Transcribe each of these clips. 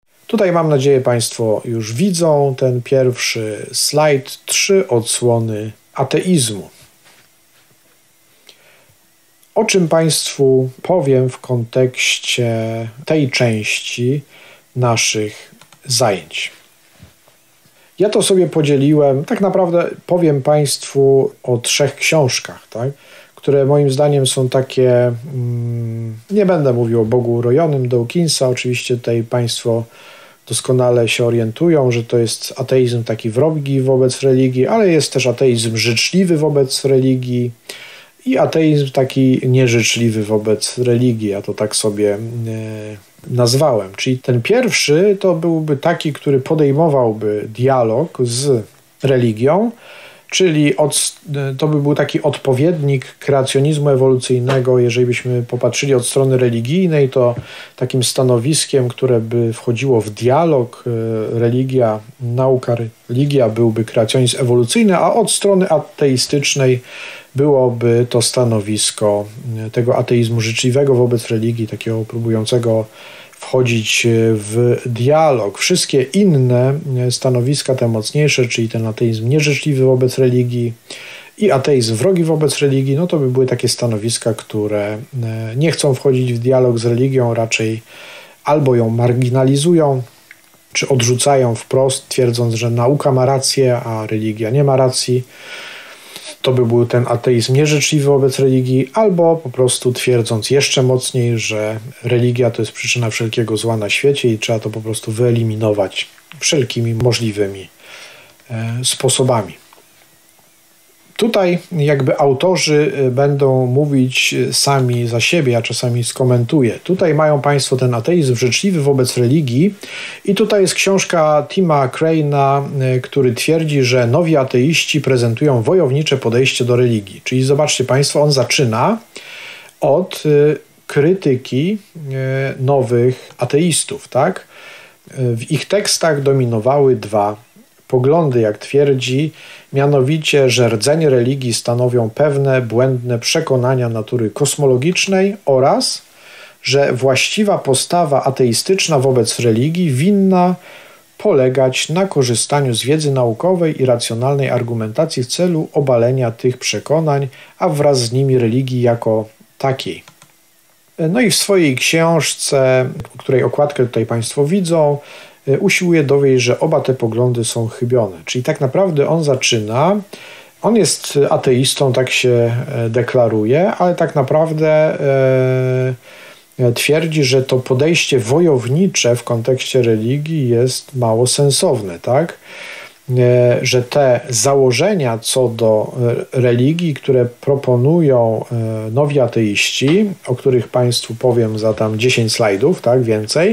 Tutaj mam nadzieję Państwo już widzą ten pierwszy slajd, 3 odsłony ateizmu. O czym Państwu powiem w kontekście tej części naszych zajęć. Ja to sobie podzieliłem, tak naprawdę powiem Państwu o 3 książkach, tak, które moim zdaniem są takie, nie będę mówił o Bogu urojonym Dawkinsa, oczywiście tutaj Państwo doskonale się orientują, że to jest ateizm taki wrogi wobec religii, ale jest też ateizm życzliwy wobec religii i ateizm taki nieżyczliwy wobec religii. Ja to tak sobie nazwałem. Czyli ten pierwszy to byłby taki, który podejmowałby dialog z religią, czyli to by był taki odpowiednik kreacjonizmu ewolucyjnego. Jeżeli byśmy popatrzyli od strony religijnej, to takim stanowiskiem, które by wchodziło w dialog religia, nauka, religia, byłby kreacjonizm ewolucyjny, a od strony ateistycznej byłoby to stanowisko tego ateizmu życzliwego wobec religii, takiego próbującego wchodzić w dialog. Wszystkie inne stanowiska, te mocniejsze, czyli ten ateizm nieżyczliwy wobec religii i ateizm wrogi wobec religii, no to by były takie stanowiska, które nie chcą wchodzić w dialog z religią, raczej albo ją marginalizują, czy odrzucają wprost, twierdząc, że nauka ma rację, a religia nie ma racji. To by był ten ateizm nieżyczliwy wobec religii, albo po prostu twierdząc jeszcze mocniej, że religia to jest przyczyna wszelkiego zła na świecie i trzeba to po prostu wyeliminować wszelkimi możliwymi sposobami. Tutaj jakby autorzy będą mówić sami za siebie, ja czasami skomentuję. Tutaj mają Państwo ten ateizm życzliwy wobec religii i tutaj jest książka Tima Crane'a, który twierdzi, że nowi ateiści prezentują wojownicze podejście do religii. Czyli zobaczcie Państwo, on zaczyna od krytyki nowych ateistów, tak? W ich tekstach dominowały 2 poglądy, jak twierdzi, mianowicie, że rdzenie religii stanowią pewne błędne przekonania natury kosmologicznej oraz, że właściwa postawa ateistyczna wobec religii winna polegać na korzystaniu z wiedzy naukowej i racjonalnej argumentacji w celu obalenia tych przekonań, a wraz z nimi religii jako takiej. No i w swojej książce, której okładkę tutaj Państwo widzą, usiłuje dowieść, że oba te poglądy są chybione. Czyli tak naprawdę on jest ateistą, tak się deklaruje, ale tak naprawdę twierdzi, że to podejście wojownicze w kontekście religii jest mało sensowne, tak? Że te założenia co do religii, które proponują nowi ateiści, o których Państwu powiem za tam 10 slajdów, tak, więcej,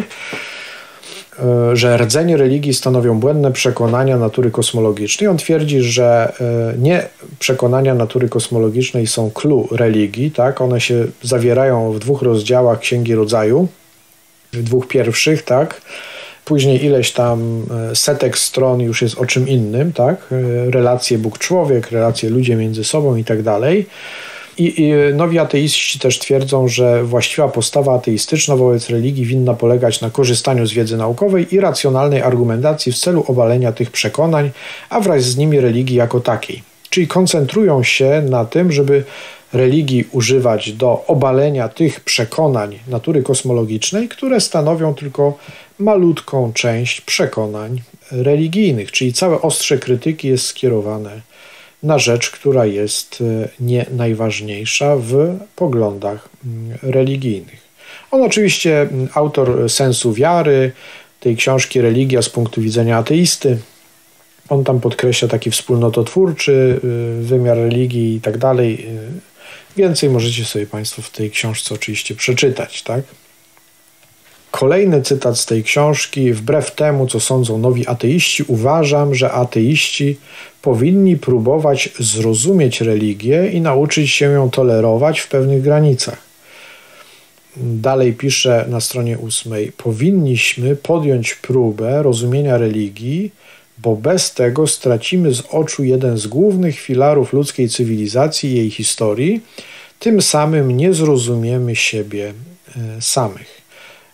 że rdzenie religii stanowią błędne przekonania natury kosmologicznej. On twierdzi, że nie przekonania natury kosmologicznej są clue religii, tak? One się zawierają w 2 rozdziałach Księgi Rodzaju, w 2 pierwszych, tak? Później ileś tam setek stron już jest o czym innym, tak? Relacje Bóg-człowiek, relacje ludzie między sobą i tak dalej. I nowi ateiści też twierdzą, że właściwa postawa ateistyczna wobec religii winna polegać na korzystaniu z wiedzy naukowej i racjonalnej argumentacji w celu obalenia tych przekonań, a wraz z nimi religii jako takiej. Czyli koncentrują się na tym, żeby religii używać do obalenia tych przekonań natury kosmologicznej, które stanowią tylko malutką część przekonań religijnych. Czyli całe ostrze krytyki jest skierowane na rzecz, która jest nie najważniejsza w poglądach religijnych. On oczywiście, autor Sensu wiary, tej książki Religia z punktu widzenia ateisty, on tam podkreśla taki wspólnototwórczy wymiar religii i tak dalej. Więcej możecie sobie Państwo w tej książce oczywiście przeczytać, tak? Kolejny cytat z tej książki. Wbrew temu, co sądzą nowi ateiści, uważam, że ateiści powinni próbować zrozumieć religię i nauczyć się ją tolerować w pewnych granicach. Dalej pisze na stronie 8. Powinniśmy podjąć próbę rozumienia religii, bo bez tego stracimy z oczu jeden z głównych filarów ludzkiej cywilizacji i jej historii, tym samym nie zrozumiemy siebie samych.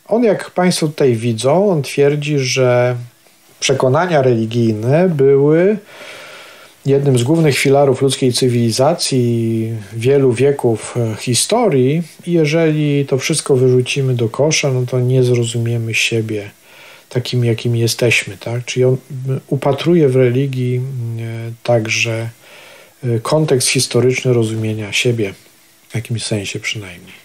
On, jak Państwo tutaj widzą, on twierdzi, że przekonania religijne były jednym z głównych filarów ludzkiej cywilizacji wielu wieków historii i jeżeli to wszystko wyrzucimy do kosza, no to nie zrozumiemy siebie takim, jakimi jesteśmy, tak? Czyli on upatruje w religii także kontekst historyczny rozumienia siebie, w jakimś sensie przynajmniej.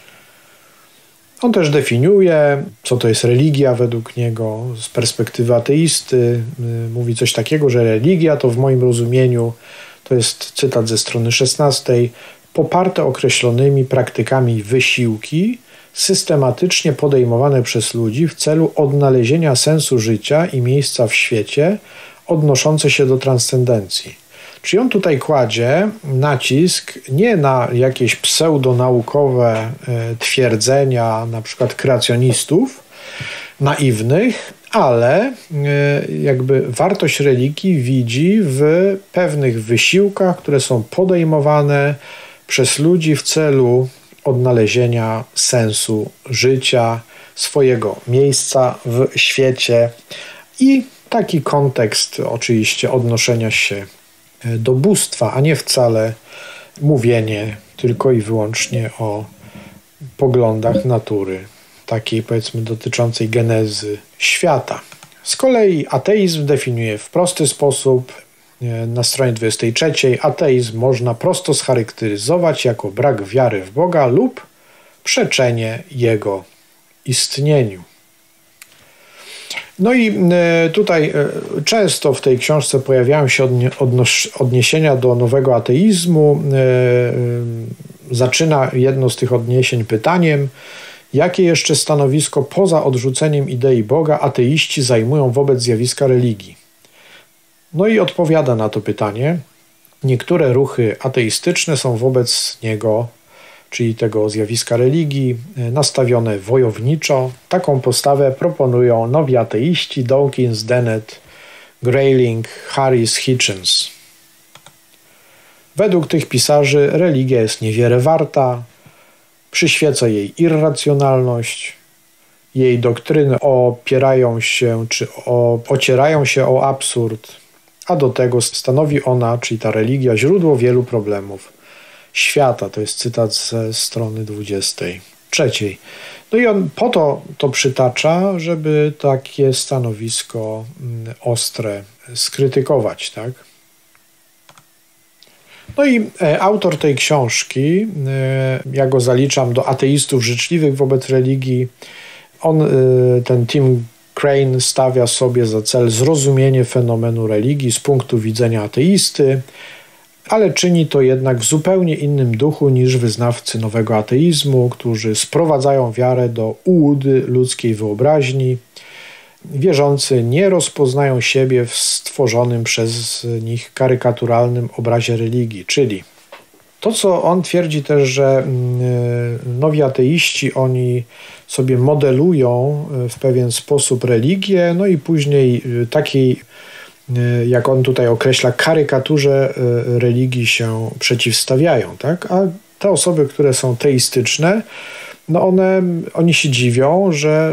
On też definiuje, co to jest religia według niego z perspektywy ateisty. Mówi coś takiego, że religia to w moim rozumieniu, to jest cytat ze strony 16, poparte określonymi praktykami wysiłki, systematycznie podejmowane przez ludzi w celu odnalezienia sensu życia i miejsca w świecie, odnoszące się do transcendencji. Czyli on tutaj kładzie nacisk nie na jakieś pseudonaukowe twierdzenia, na przykład kreacjonistów naiwnych, ale jakby wartość religii widzi w pewnych wysiłkach, które są podejmowane przez ludzi w celu odnalezienia sensu życia, swojego miejsca w świecie i taki kontekst oczywiście odnoszenia się do bóstwa, a nie wcale mówienie tylko i wyłącznie o poglądach natury, takiej powiedzmy dotyczącej genezy świata. Z kolei ateizm definiuje w prosty sposób. Na stronie 23 ateizm można prosto scharakteryzować jako brak wiary w Boga lub przeczenie Jego istnieniu. No i tutaj często w tej książce pojawiają się odniesienia do nowego ateizmu. Zaczyna jedno z tych odniesień pytaniem, jakie jeszcze stanowisko poza odrzuceniem idei Boga ateiści zajmują wobec zjawiska religii. No i odpowiada na to pytanie. Niektóre ruchy ateistyczne są wobec niego, czyli tego zjawiska religii, nastawione wojowniczo. Taką postawę proponują nowi ateiści Dawkins, Dennett, Grayling, Harris, Hitchens. Według tych pisarzy religia jest niewiele warta, przyświeca jej irracjonalność, jej doktryny ocierają się o absurd, a do tego stanowi ona, czyli ta religia, źródło wielu problemów świata. To jest cytat ze strony 23. No i on po to przytacza, żeby takie stanowisko ostre skrytykować, tak? No i autor tej książki, ja go zaliczam do ateistów życzliwych wobec religii, ten Tim Crane stawia sobie za cel zrozumienie fenomenu religii z punktu widzenia ateisty, ale czyni to jednak w zupełnie innym duchu niż wyznawcy nowego ateizmu, którzy sprowadzają wiarę do ułód ludzkiej wyobraźni. Wierzący nie rozpoznają siebie w stworzonym przez nich karykaturalnym obrazie religii, czyli to, co on twierdzi też, że nowi ateiści, oni sobie modelują w pewien sposób religię, no i później takiej, jak on tutaj określa, karykaturze religii się przeciwstawiają, tak? A te osoby, które są teistyczne, no oni się dziwią, że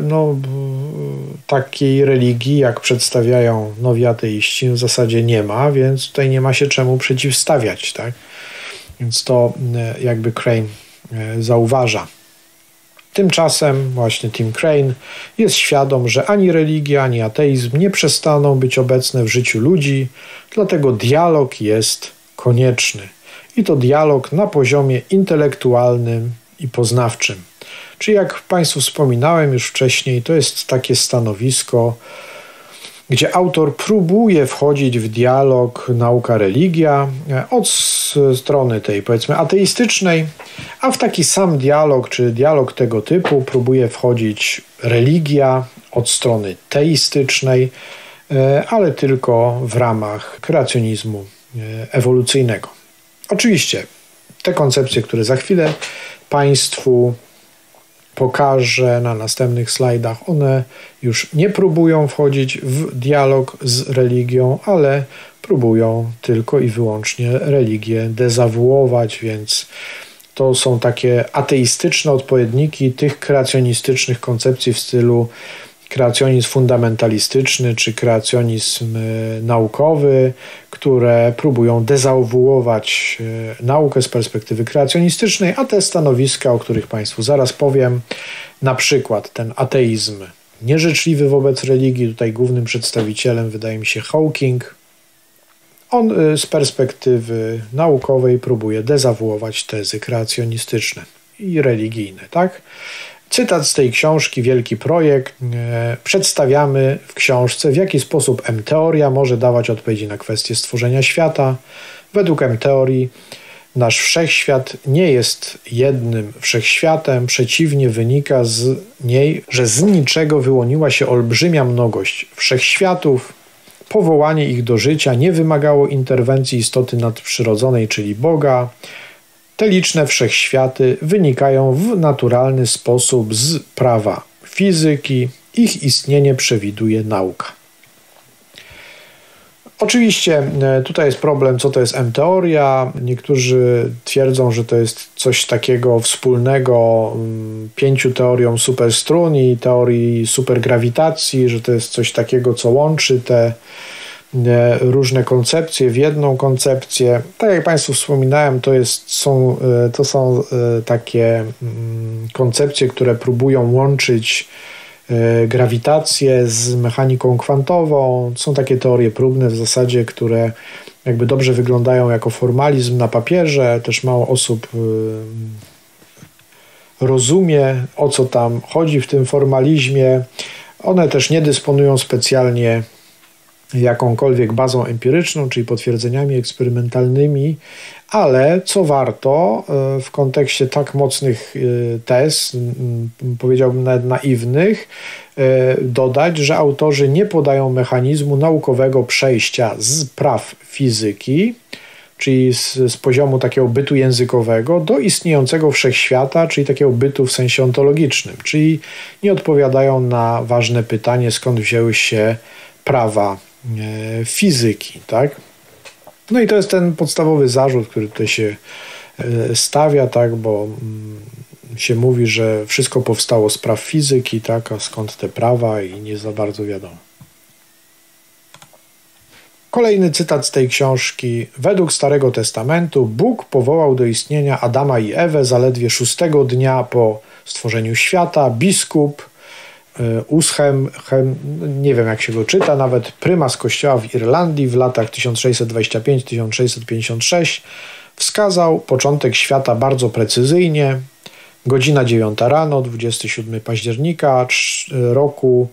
takiej religii, jak przedstawiają nowi ateiści, w zasadzie nie ma, więc tutaj nie ma się czemu przeciwstawiać, tak? Więc to jakby Crane zauważa. Tymczasem właśnie Tim Crane jest świadom, że ani religia, ani ateizm nie przestaną być obecne w życiu ludzi, dlatego dialog jest konieczny. I to dialog na poziomie intelektualnym i poznawczym. Czyli jak Państwu wspominałem już wcześniej, to jest takie stanowisko, gdzie autor próbuje wchodzić w dialog nauka-religia od strony tej, powiedzmy, ateistycznej, a w taki sam dialog, czy dialog tego typu próbuje wchodzić religia od strony teistycznej, ale tylko w ramach kreacjonizmu ewolucyjnego. Oczywiście te koncepcje, które za chwilę Państwu pokażę na następnych slajdach, one już nie próbują wchodzić w dialog z religią, ale próbują tylko i wyłącznie religię dezawuować, więc to są takie ateistyczne odpowiedniki tych kreacjonistycznych koncepcji w stylu kreacjonizm fundamentalistyczny czy kreacjonizm naukowy, które próbują dezawuować naukę z perspektywy kreacjonistycznej, a te stanowiska, o których Państwu zaraz powiem, na przykład ten ateizm nieżyczliwy wobec religii, tutaj głównym przedstawicielem wydaje mi się Hawking, on z perspektywy naukowej próbuje dezawuować tezy kreacjonistyczne i religijne, tak? Cytat z tej książki, Wielki Projekt. Przedstawiamy w książce, w jaki sposób M-teoria może dawać odpowiedzi na kwestie stworzenia świata. Według M-teorii nasz wszechświat nie jest jednym wszechświatem, przeciwnie wynika z niej, że z niczego wyłoniła się olbrzymia mnogość wszechświatów. Powołanie ich do życia nie wymagało interwencji istoty nadprzyrodzonej, czyli Boga. Te liczne wszechświaty wynikają w naturalny sposób z prawa fizyki. Ich istnienie przewiduje nauka. Oczywiście tutaj jest problem, co to jest M-teoria. Niektórzy twierdzą, że to jest coś takiego wspólnego 5 teoriom superstrun i teorii supergrawitacji, że to jest coś takiego, co łączy te różne koncepcje w jedną koncepcję. Tak jak Państwu wspominałem, to są takie koncepcje, które próbują łączyć grawitację z mechaniką kwantową. Są takie teorie próbne w zasadzie, które jakby dobrze wyglądają jako formalizm na papierze. Też mało osób rozumie, o co tam chodzi w tym formalizmie. One też nie dysponują specjalnie jakąkolwiek bazą empiryczną, czyli potwierdzeniami eksperymentalnymi, ale co warto w kontekście tak mocnych tez, powiedziałbym nawet naiwnych, dodać, że autorzy nie podają mechanizmu naukowego przejścia z praw fizyki, czyli z poziomu takiego bytu językowego do istniejącego wszechświata, czyli takiego bytu w sensie ontologicznym, czyli nie odpowiadają na ważne pytanie, skąd wzięły się prawa fizyki, tak? No i to jest ten podstawowy zarzut, który tutaj się stawia, tak, bo się mówi, że wszystko powstało z praw fizyki, tak, a skąd te prawa i nie za bardzo wiadomo. Kolejny cytat z tej książki. Według Starego Testamentu Bóg powołał do istnienia Adama i Ewę zaledwie 6. dnia po stworzeniu świata. Biskup Uschem, nie wiem jak się go czyta, nawet prymas kościoła w Irlandii w latach 1625-1656 wskazał początek świata bardzo precyzyjnie. Godzina 9 rano, 27 października roku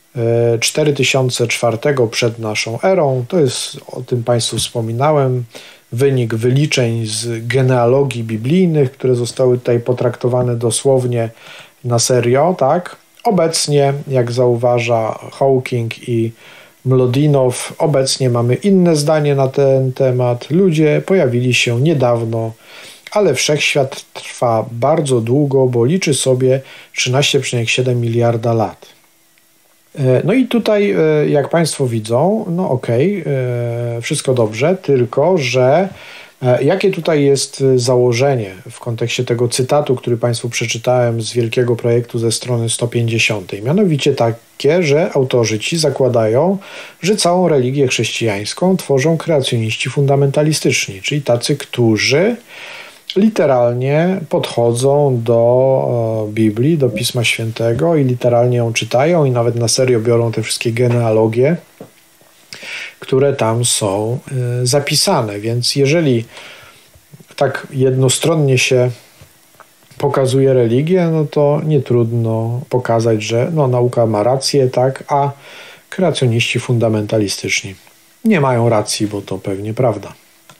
4004 przed naszą erą. To jest, o tym Państwu wspominałem, wynik wyliczeń z genealogii biblijnych, które zostały tutaj potraktowane dosłownie na serio, tak? Obecnie, jak zauważa Hawking i Mlodinow, obecnie mamy inne zdanie na ten temat. Ludzie pojawili się niedawno, ale wszechświat trwa bardzo długo, bo liczy sobie 13,7 miliarda lat. No i tutaj, jak Państwo widzą, no okej, wszystko dobrze, tylko że jakie tutaj jest założenie w kontekście tego cytatu, który Państwu przeczytałem z Wielkiego Projektu ze strony 150? Mianowicie takie, że autorzy ci zakładają, że całą religię chrześcijańską tworzą kreacjoniści fundamentalistyczni, czyli tacy, którzy literalnie podchodzą do Biblii, do Pisma Świętego i literalnie ją czytają i nawet na serio biorą te wszystkie genealogie, które tam są zapisane. Więc jeżeli tak jednostronnie się pokazuje religię, no to nie trudno pokazać, że no, nauka ma rację, tak, a kreacjoniści fundamentalistyczni nie mają racji, bo to pewnie prawda.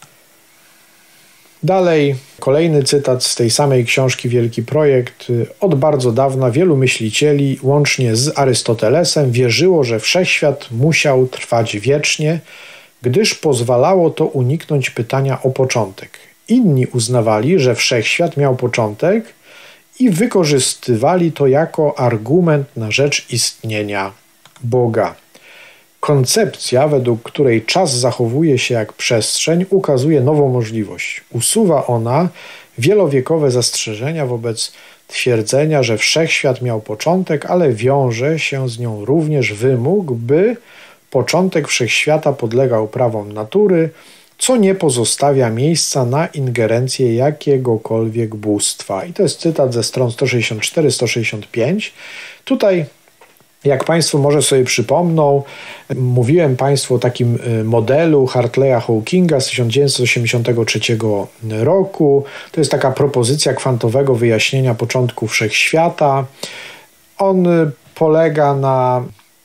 Dalej, kolejny cytat z tej samej książki Wielki Projekt. Od bardzo dawna wielu myślicieli, łącznie z Arystotelesem, wierzyło, że wszechświat musiał trwać wiecznie, gdyż pozwalało to uniknąć pytania o początek. Inni uznawali, że wszechświat miał początek i wykorzystywali to jako argument na rzecz istnienia Boga. Koncepcja, według której czas zachowuje się jak przestrzeń, ukazuje nową możliwość. Usuwa ona wielowiekowe zastrzeżenia wobec twierdzenia, że wszechświat miał początek, ale wiąże się z nią również wymóg, by początek wszechświata podlegał prawom natury, co nie pozostawia miejsca na ingerencję jakiegokolwiek bóstwa. I to jest cytat ze stron 164-165. Tutaj, jak Państwo może sobie przypomną, mówiłem Państwu o takim modelu Hartleya Hawkinga z 1983 roku. To jest taka propozycja kwantowego wyjaśnienia początku wszechświata. On polega na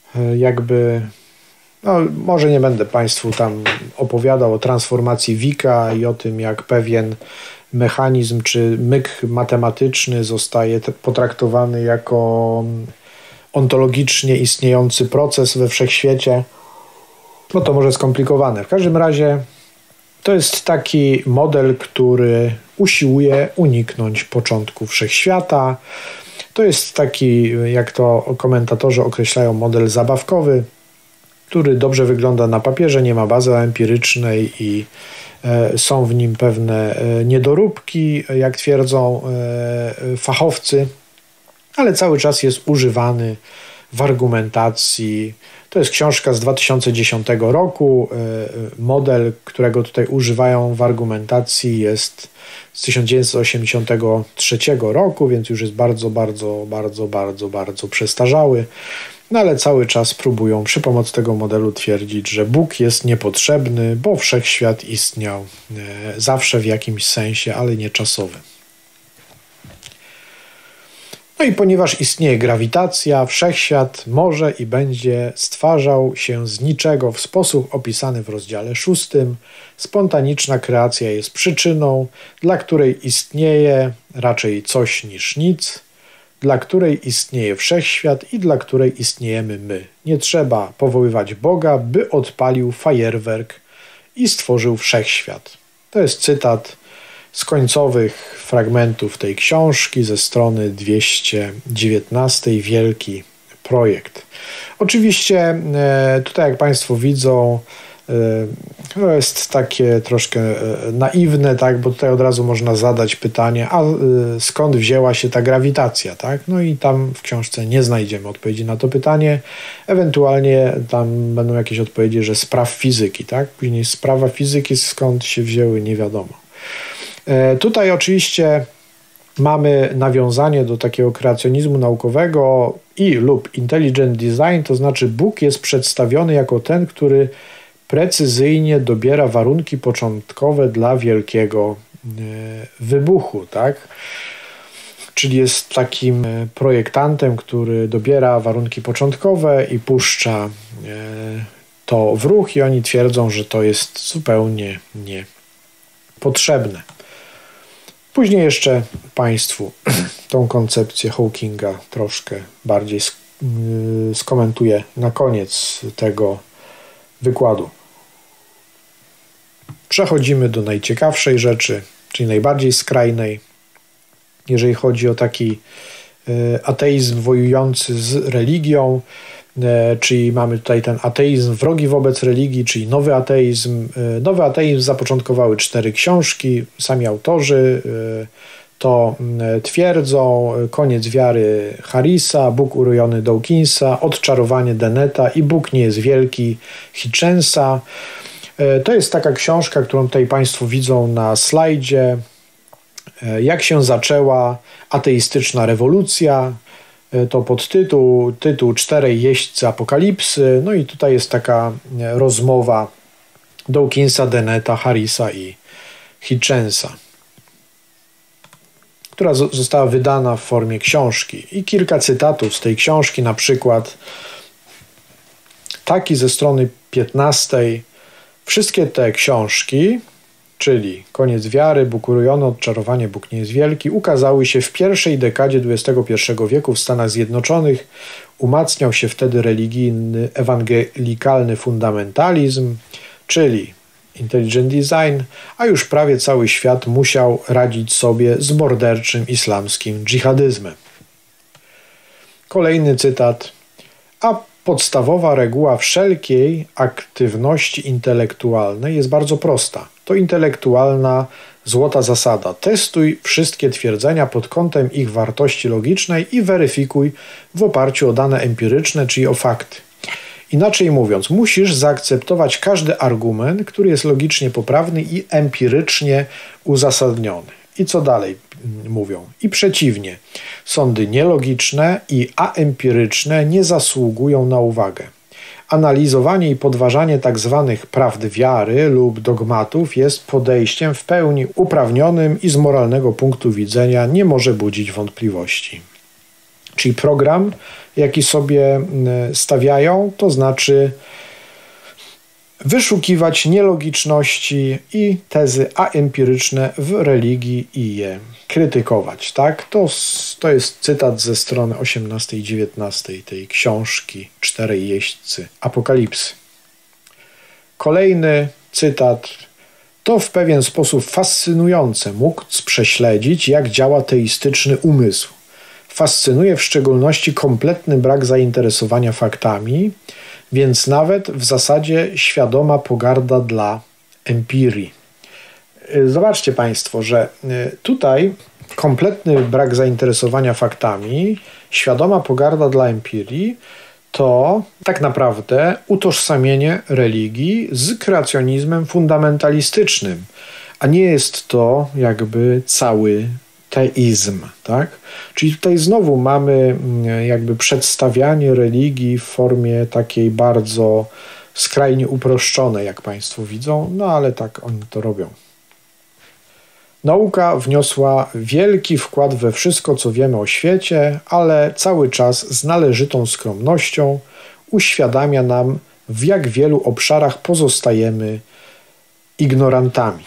może nie będę Państwu tam opowiadał o transformacji Wicka i o tym, jak pewien mechanizm czy myk matematyczny zostaje potraktowany jako ontologicznie istniejący proces we wszechświecie. No to może skomplikowane. W każdym razie to jest taki model, który usiłuje uniknąć początku wszechświata. To jest taki, jak to komentatorzy określają, model zabawkowy, który dobrze wygląda na papierze, nie ma bazy empirycznej i są w nim pewne niedoróbki, jak twierdzą fachowcy, ale cały czas jest używany w argumentacji. To jest książka z 2010 roku. Model, którego tutaj używają w argumentacji, jest z 1983 roku, więc już jest bardzo przestarzały. No ale cały czas próbują przy pomocy tego modelu twierdzić, że Bóg jest niepotrzebny, bo wszechświat istniał zawsze w jakimś sensie, ale nie czasowym. No i ponieważ istnieje grawitacja, wszechświat może i będzie stwarzał się z niczego w sposób opisany w rozdziale 6. Spontaniczna kreacja jest przyczyną, dla której istnieje raczej coś niż nic, dla której istnieje wszechświat i dla której istniejemy my. Nie trzeba powoływać Boga, by odpalił fajerwerk i stworzył wszechświat. To jest cytat z końcowych fragmentów tej książki ze strony 219, Wielki Projekt. Oczywiście tutaj, jak Państwo widzą, to jest takie troszkę naiwne, tak, bo tutaj od razu można zadać pytanie, a skąd wzięła się ta grawitacja, tak? No i tam w książce nie znajdziemy odpowiedzi na to pytanie. Ewentualnie tam będą jakieś odpowiedzi, że spraw fizyki, tak? Później sprawa fizyki, skąd się wzięły, nie wiadomo. Tutaj oczywiście mamy nawiązanie do takiego kreacjonizmu naukowego lub intelligent design, to znaczy Bóg jest przedstawiony jako ten, który precyzyjnie dobiera warunki początkowe dla wielkiego wybuchu, tak? Czyli jest takim projektantem, który dobiera warunki początkowe i puszcza to w ruch i oni twierdzą, że to jest zupełnie niepotrzebne. Później jeszcze Państwu tą koncepcję Hawkinga troszkę bardziej skomentuję na koniec tego wykładu. Przechodzimy do najciekawszej rzeczy, czyli najbardziej skrajnej, jeżeli chodzi o taki ateizm wojujący z religią, czyli mamy tutaj ten ateizm wrogi wobec religii, czyli nowy ateizm. Nowy ateizm zapoczątkowały 4 książki, sami autorzy to twierdzą: Koniec wiary Harrisa, Bóg urojony Dawkinsa, Odczarowanie Deneta i Bóg nie jest wielki Hitchensa. To jest taka książka, którą tutaj Państwo widzą na slajdzie. Jak się zaczęła ateistyczna rewolucja, to tytuł 4 jeźdźcy apokalipsy. No i tutaj jest taka rozmowa Dawkinsa, Deneta, Harrisa i Hitchensa, która została wydana w formie książki. I kilka cytatów z tej książki, na przykład taki ze strony 15. Wszystkie te książki, czyli Koniec wiary, Bóg urojony, Odczarowanie, Bóg nie jest wielki, ukazały się w pierwszej dekadzie XXI wieku w Stanach Zjednoczonych. Umacniał się wtedy religijny, ewangelikalny fundamentalizm, czyli intelligent design, a już prawie cały świat musiał radzić sobie z morderczym islamskim dżihadyzmem. Kolejny cytat. A podstawowa reguła wszelkiej aktywności intelektualnej jest bardzo prosta. To intelektualna złota zasada. Testuj wszystkie twierdzenia pod kątem ich wartości logicznej i weryfikuj w oparciu o dane empiryczne, czyli o fakty. Inaczej mówiąc, musisz zaakceptować każdy argument, który jest logicznie poprawny i empirycznie uzasadniony. I co dalej mówią? I przeciwnie, sądy nielogiczne i aempiryczne nie zasługują na uwagę. Analizowanie i podważanie tzw. prawd wiary lub dogmatów jest podejściem w pełni uprawnionym i z moralnego punktu widzenia nie może budzić wątpliwości. Czyli program, jaki sobie stawiają, to znaczy wyszukiwać nielogiczności i tezy aempiryczne w religii i je krytykować. Tak? To jest cytat ze strony 18 i 19 tej książki Czterej jeźdźcy Apokalipsy. Kolejny cytat. To w pewien sposób fascynujące móc prześledzić, jak działa teistyczny umysł. Fascynuje w szczególności kompletny brak zainteresowania faktami, więc nawet w zasadzie świadoma pogarda dla empirii. Zobaczcie Państwo, że tutaj kompletny brak zainteresowania faktami, świadoma pogarda dla empirii, to tak naprawdę utożsamienie religii z kreacjonizmem fundamentalistycznym, a nie jest to jakby cały teizm, tak? Czyli tutaj znowu mamy jakby przedstawianie religii w formie takiej bardzo skrajnie uproszczonej, jak Państwo widzą, no ale tak oni to robią. Nauka wniosła wielki wkład we wszystko, co wiemy o świecie, ale cały czas z należytą skromnością uświadamia nam, w jak wielu obszarach pozostajemy ignorantami.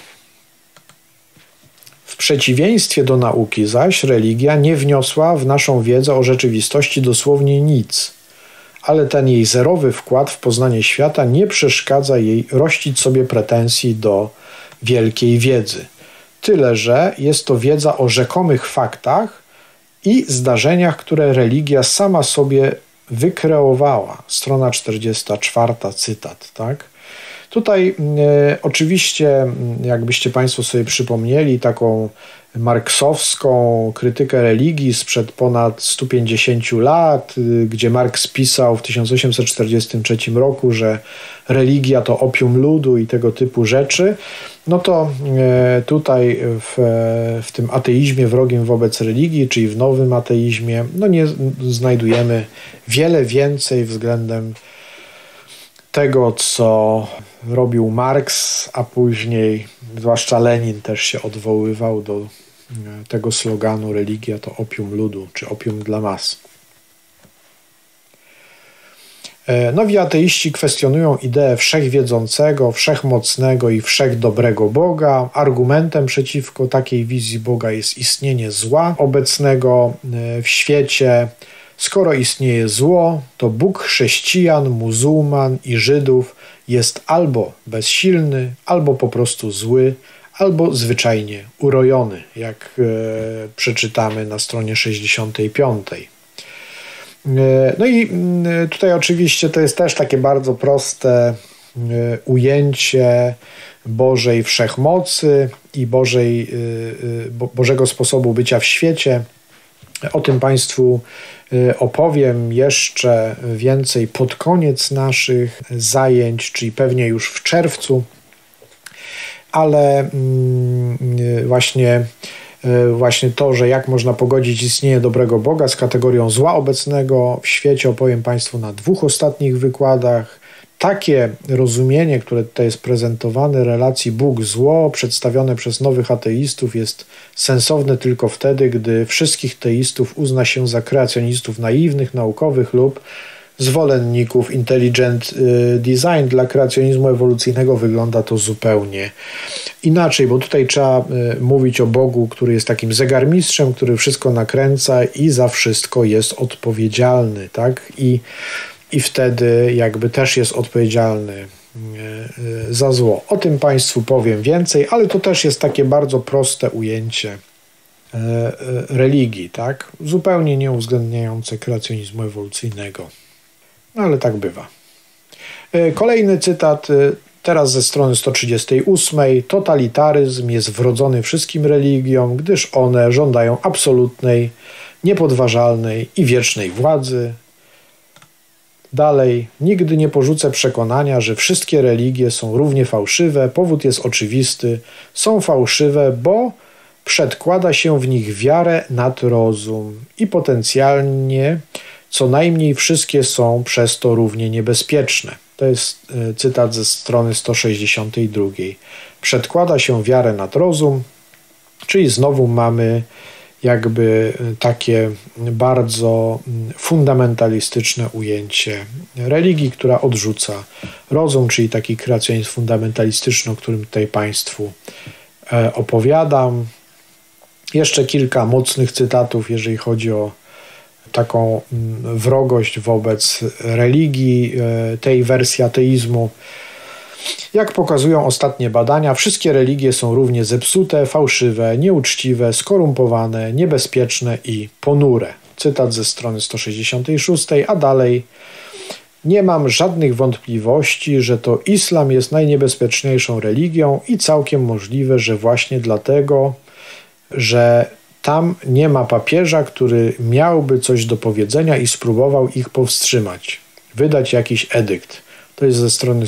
W przeciwieństwie do nauki zaś religia nie wniosła w naszą wiedzę o rzeczywistości dosłownie nic, ale ten jej zerowy wkład w poznanie świata nie przeszkadza jej rościć sobie pretensji do wielkiej wiedzy. Tyle, że jest to wiedza o rzekomych faktach i zdarzeniach, które religia sama sobie wykreowała. Strona 44, cytat, tak? Tutaj oczywiście, jakbyście Państwo sobie przypomnieli, taką marksowską krytykę religii sprzed ponad 150 lat, gdzie Marks pisał w 1843 roku, że religia to opium ludu i tego typu rzeczy, no to tutaj w tym ateizmie wrogim wobec religii, czyli w nowym ateizmie, no nie znajdujemy wiele więcej względem tego, co robił Marks, a później zwłaszcza Lenin też się odwoływał do tego sloganu religia to opium ludu, czy opium dla mas. Nowi ateiści kwestionują ideę wszechwiedzącego, wszechmocnego i wszechdobrego Boga. Argumentem przeciwko takiej wizji Boga jest istnienie zła obecnego w świecie. Skoro istnieje zło, to Bóg chrześcijan, muzułman i Żydów jest albo bezsilny, albo po prostu zły, albo zwyczajnie urojony, jak przeczytamy na stronie 65. No i tutaj oczywiście to jest też takie bardzo proste ujęcie Bożej wszechmocy i Bożego sposobu bycia w świecie. O tym Państwu opowiem jeszcze więcej pod koniec naszych zajęć, czyli pewnie już w czerwcu, ale właśnie to, że jak można pogodzić istnienie dobrego Boga z kategorią zła obecnego w świecie, opowiem Państwu na 2 ostatnich wykładach. Takie rozumienie, które tutaj jest prezentowane, relacji Bóg-zło, przedstawione przez nowych ateistów, jest sensowne tylko wtedy, gdy wszystkich teistów uzna się za kreacjonistów naiwnych, naukowych lub zwolenników intelligent design. Dla kreacjonizmu ewolucyjnego wygląda to zupełnie inaczej, bo tutaj trzeba mówić o Bogu, który jest takim zegarmistrzem, który wszystko nakręca i za wszystko jest odpowiedzialny, tak? I wtedy jakby też jest odpowiedzialny za zło. O tym Państwu powiem więcej, ale to też jest takie bardzo proste ujęcie religii, tak? Zupełnie nie uwzględniające kreacjonizmu ewolucyjnego. No ale tak bywa. Kolejny cytat Teraz ze strony 138. Totalitaryzm jest wrodzony wszystkim religiom, gdyż one żądają absolutnej, niepodważalnej i wiecznej władzy. Dalej, nigdy nie porzucę przekonania, że wszystkie religie są równie fałszywe. Powód jest oczywisty. Są fałszywe, bo przedkłada się w nich wiarę nad rozum i potencjalnie co najmniej wszystkie są przez to równie niebezpieczne. To jest cytat ze strony 162. Przedkłada się wiarę nad rozum, czyli znowu mamy jakby takie bardzo fundamentalistyczne ujęcie religii, która odrzuca rozum, czyli taki kreacjonizm fundamentalistyczny, o którym tutaj Państwu opowiadam. Jeszcze kilka mocnych cytatów, jeżeli chodzi o taką wrogość wobec religii, tej wersji ateizmu. Jak pokazują ostatnie badania, wszystkie religie są równie zepsute, fałszywe, nieuczciwe, skorumpowane, niebezpieczne i ponure. Cytat ze strony 166, a dalej: nie mam żadnych wątpliwości, że to islam jest najniebezpieczniejszą religią i całkiem możliwe, że właśnie dlatego, że tam nie ma papieża, który miałby coś do powiedzenia i spróbował ich powstrzymać, wydać jakiś edykt. To jest ze strony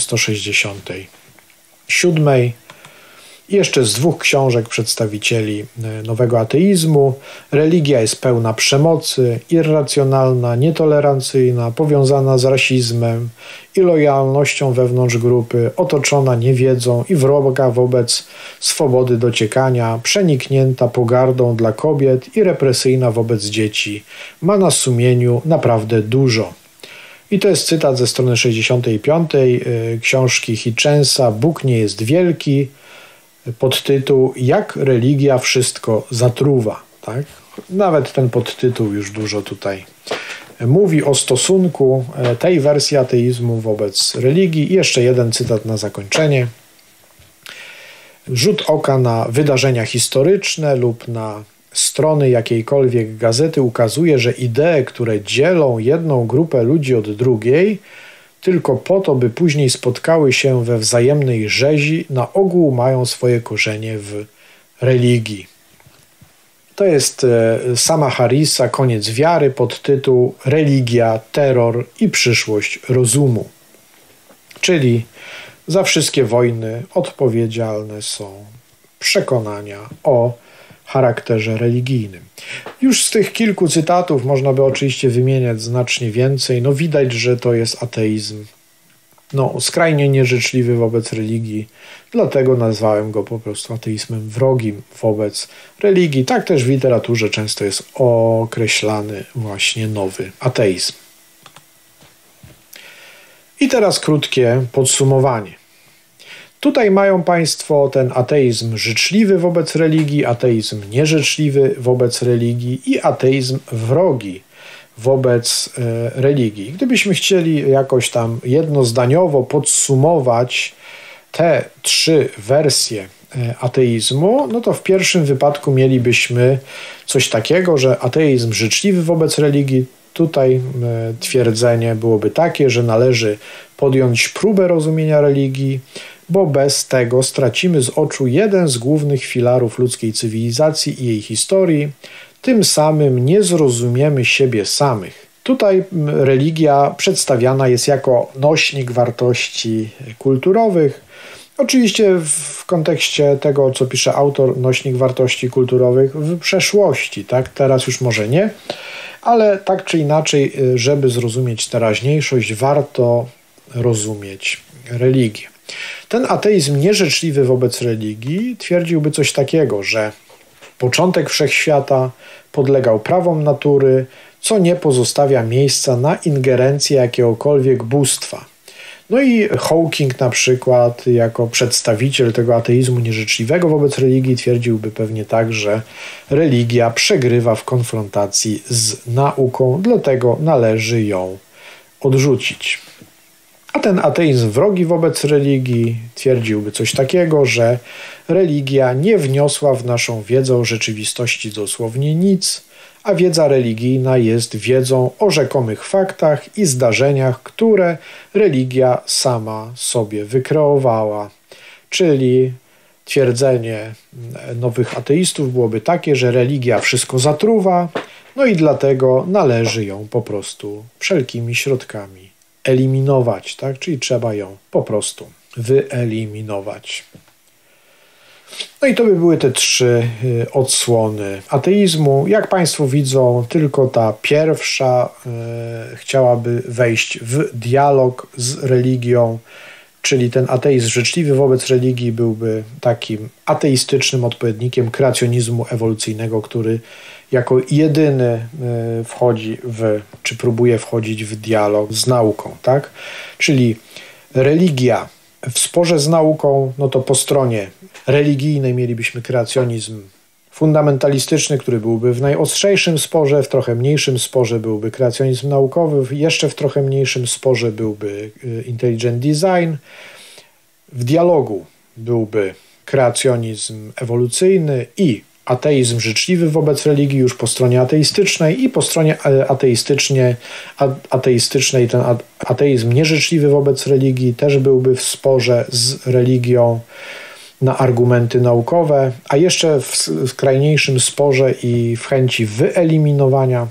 167. I jeszcze z 2 książek przedstawicieli nowego ateizmu. Religia jest pełna przemocy, irracjonalna, nietolerancyjna, powiązana z rasizmem i lojalnością wewnątrz grupy, otoczona niewiedzą i wroga wobec swobody dociekania, przeniknięta pogardą dla kobiet i represyjna wobec dzieci. Ma na sumieniu naprawdę dużo. I to jest cytat ze strony 65. książki Hitchensa Bóg nie jest wielki, podtytuł Jak religia wszystko zatruwa. Tak? Nawet ten podtytuł już dużo tutaj mówi o stosunku tej wersji ateizmu wobec religii. I jeszcze jeden cytat na zakończenie. Rzut oka na wydarzenia historyczne lub na strony jakiejkolwiek gazety ukazuje, że idee, które dzielą jedną grupę ludzi od drugiej, tylko po to, by później spotkały się we wzajemnej rzezi, na ogół mają swoje korzenie w religii. To jest Sama Harrisa, Koniec wiary, podtytuł Religia, terror i przyszłość rozumu. Czyli za wszystkie wojny odpowiedzialne są przekonania o charakterze religijnym. Już z tych kilku cytatów można by oczywiście wymieniać znacznie więcej. Widać, że to jest ateizm skrajnie nieżyczliwy wobec religii, dlatego nazwałem go po prostu ateizmem wrogim wobec religii. Tak też w literaturze często jest określany właśnie nowy ateizm. I teraz krótkie podsumowanie. Tutaj mają Państwo ten ateizm życzliwy wobec religii, ateizm nieżyczliwy wobec religii i ateizm wrogi wobec religii. Gdybyśmy chcieli jakoś tam jednozdaniowo podsumować te 3 wersje ateizmu, to w pierwszym wypadku mielibyśmy coś takiego, że ateizm życzliwy wobec religii, tutaj twierdzenie byłoby takie, że należy podjąć próbę rozumienia religii, bo bez tego stracimy z oczu jeden z głównych filarów ludzkiej cywilizacji i jej historii, tym samym nie zrozumiemy siebie samych. Tutaj religia przedstawiana jest jako nośnik wartości kulturowych. Oczywiście w kontekście tego, co pisze autor, nośnik wartości kulturowych w przeszłości, tak? Teraz już może nie, ale tak czy inaczej, żeby zrozumieć teraźniejszość, warto rozumieć religię. Ten ateizm nieżyczliwy wobec religii twierdziłby coś takiego, że początek wszechświata podlegał prawom natury, co nie pozostawia miejsca na ingerencję jakiegokolwiek bóstwa. I Hawking na przykład jako przedstawiciel tego ateizmu nieżyczliwego wobec religii twierdziłby pewnie tak, że religia przegrywa w konfrontacji z nauką, dlatego należy ją odrzucić. A ten ateizm wrogi wobec religii twierdziłby coś takiego, że religia nie wniosła w naszą wiedzę o rzeczywistości dosłownie nic, a wiedza religijna jest wiedzą o rzekomych faktach i zdarzeniach, które religia sama sobie wykreowała. Czyli twierdzenie nowych ateistów byłoby takie, że religia wszystko zatruwa, no i dlatego należy ją po prostu wszelkimi środkami eliminować, tak? Czyli trzeba ją po prostu wyeliminować. No i to by były te 3 odsłony ateizmu. Jak Państwo widzą, tylko ta pierwsza chciałaby wejść w dialog z religią, czyli ten ateizm życzliwy wobec religii byłby takim ateistycznym odpowiednikiem kreacjonizmu ewolucyjnego, który jako jedyny wchodzi czy próbuje wchodzić w dialog z nauką, tak? Czyli religia w sporze z nauką, no to po stronie religijnej mielibyśmy kreacjonizm fundamentalistyczny, który byłby w najostrzejszym sporze, w trochę mniejszym sporze byłby kreacjonizm naukowy, jeszcze w trochę mniejszym sporze byłby intelligent design. W dialogu byłby kreacjonizm ewolucyjny i ateizm życzliwy wobec religii już po stronie ateistycznej i po stronie ateistycznej ten ateizm nieżyczliwy wobec religii też byłby w sporze z religią na argumenty naukowe, a jeszcze w skrajniejszym sporze i w chęci wyeliminowania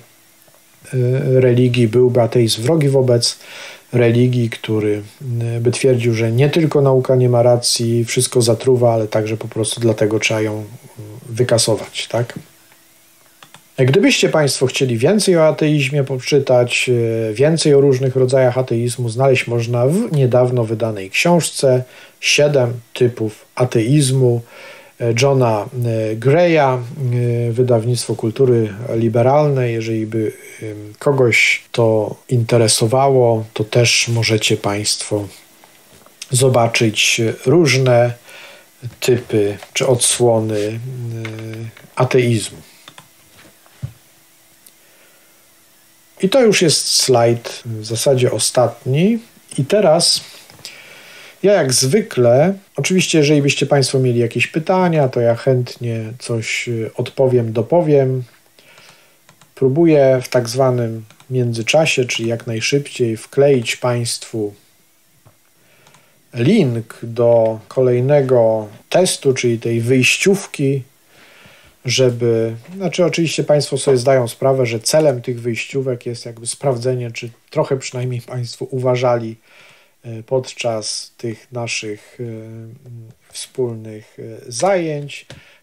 religii byłby ateizm wrogi wobec religii, który by twierdził, że nie tylko nauka nie ma racji, wszystko zatruwa, ale także po prostu dlatego trzeba ją wykasować, tak? Gdybyście Państwo chcieli więcej o ateizmie poczytać, więcej o różnych rodzajach ateizmu, znaleźć można w niedawno wydanej książce 7 typów ateizmu Johna Greya, wydawnictwo Kultury Liberalnej. Jeżeli by kogoś to interesowało, to też możecie Państwo zobaczyć różne typy czy odsłony ateizmu. I to już jest slajd w zasadzie ostatni. I teraz ja jak zwykle, oczywiście jeżeli byście Państwo mieli jakieś pytania, to ja chętnie coś odpowiem, dopowiem. Próbuję w tak zwanym międzyczasie, czyli jak najszybciej wkleić Państwu link do kolejnego testu, czyli tej wyjściówki, oczywiście Państwo sobie zdają sprawę, że celem tych wyjściówek jest jakby sprawdzenie, czy trochę przynajmniej Państwo uważali podczas tych naszych wspólnych zajęć.